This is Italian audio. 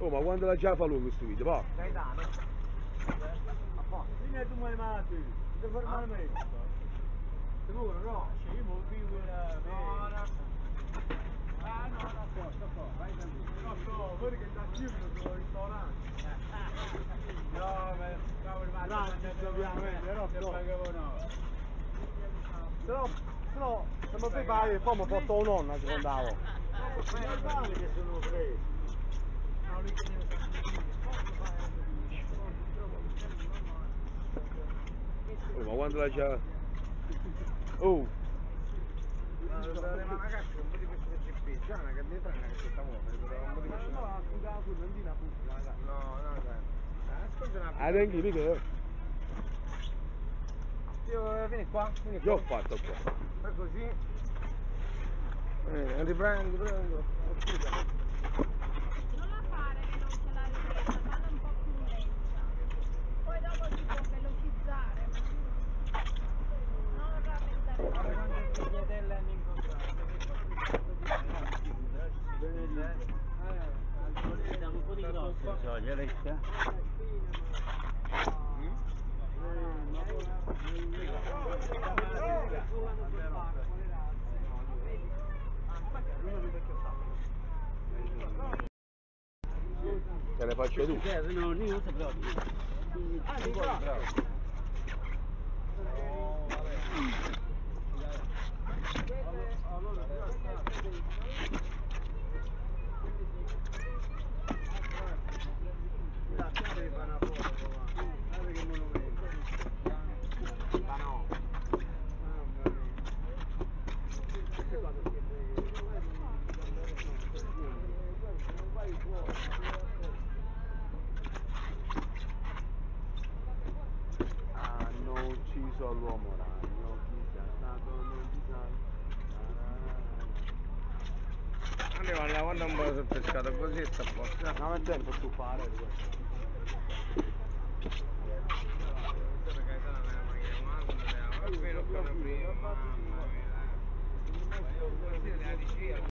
Oh, ma quando la già fa lui questo video, va? Gaetano. A posto. Vieni tu mai matti, ti fermare me. Sicuro, no? Sì, io mi vivo No, no. Ah no, no, sto, vai tranquillo. No, guarda che da cifra sul ristorante. No, ma stavo rimasto. Grazie, ovviamente, però se pagavo no. Se no, se mi fai pagare, poi mi porto un nonno, secondo me. È normale che sono preso. No, lui che deve Oh, ma quando la già... Oh! stare ma ragazzi, un po' di questo CP, già una candidata che si sta muovendo, un po' di questo. No, scusa, non di una puttana. No, ascolta una Ah, tengo mica. Io, vieni qua, vieni Io ho qua. fatto qua. Fai così. Riprendo. Scusa. Non la fare veloce la ripresa, falla un po' più lenta. Poi dopo si può velocizzare, ma non rallentare Guarda troppo. quante figliatelle hanno incontrato. Siamo un po' di grosso, so, già resta. Te le faccio tu. No, io non saprò. Bravo. Hanno ucciso l'uomo ragno, chi sia stato non si sa. Allora, quando un po' sul pescato così sta a posto. No, ma è tempo tu fare questo.